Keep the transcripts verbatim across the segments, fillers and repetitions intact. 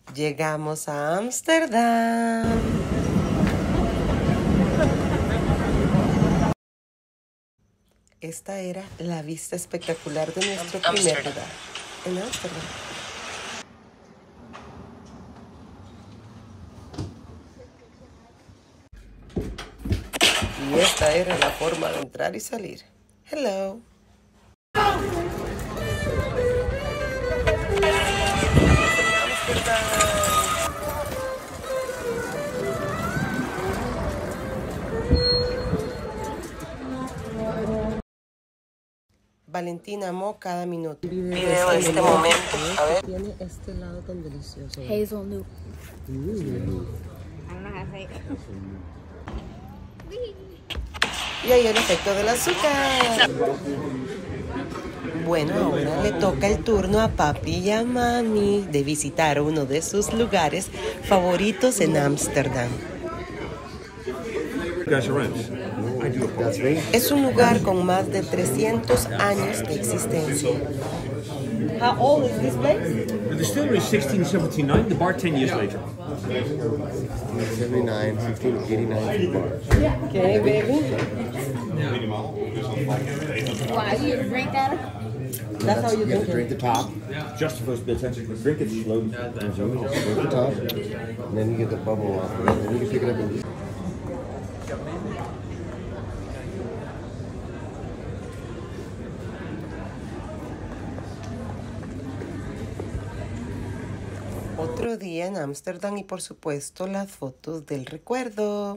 Llegamos a Ámsterdam. Esta era la vista espectacular de nuestro primer lugar en Ámsterdam. Y esta era la forma de entrar y salir. Hello. Valentina amó cada minuto. Video en este momento. A ver. Tiene este lado tan delicioso. Hazelnut. Y ahí el efecto del azúcar. Bueno, ahora le toca el turno a papi y a mami de visitar uno de sus lugares favoritos en Ámsterdam. Es un lugar con más de trescientos años de existencia. How old is this place? The distillery is sixteen seventy-nine, the bar ten years later. sixteen seventy-nine, sixteen eighty-nine bar. Okay, baby. Why you drink that? That's how you You have drink to drink it. the top, Just the first bit, drink it slowly. drink the top, and then you get the bubble off. And then you can pick it up and Otro día en Ámsterdam y por supuesto las fotos del recuerdo.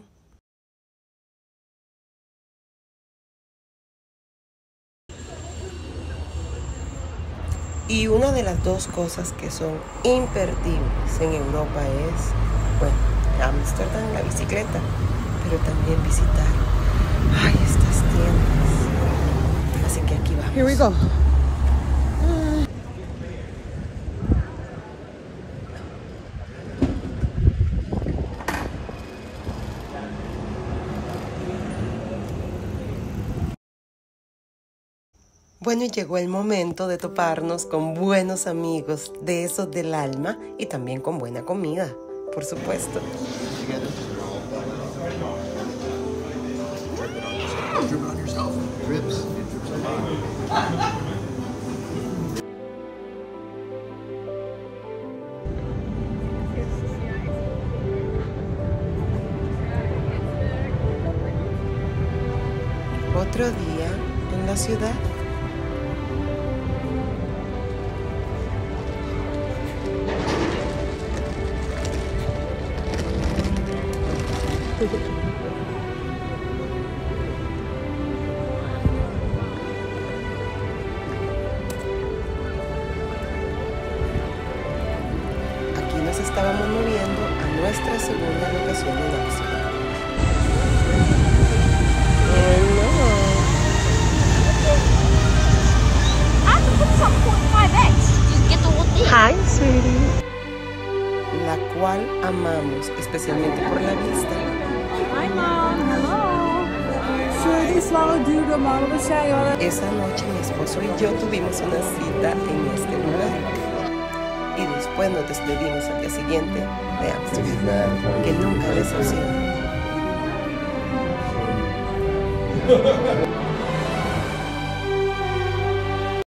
Y una de las dos cosas que son imperdibles en Europa es, bueno, Ámsterdam, la bicicleta, pero también visitar, ay, estas tiendas. Así que aquí vamos. Here we go. Bueno, y llegó el momento de toparnos con buenos amigos, de esos del alma, y también con buena comida, por supuesto. Otro día en la ciudad. Aquí nos estábamos moviendo a nuestra segunda locación en Ámsterdam. Hi, sweetie. La cual amamos, especialmente por la vista. Hi, Mom. Hello. Esa noche mi esposo y yo tuvimos una cita en este lugar. Y después nos despedimos al día siguiente de Ámsterdam, que nunca decepciona.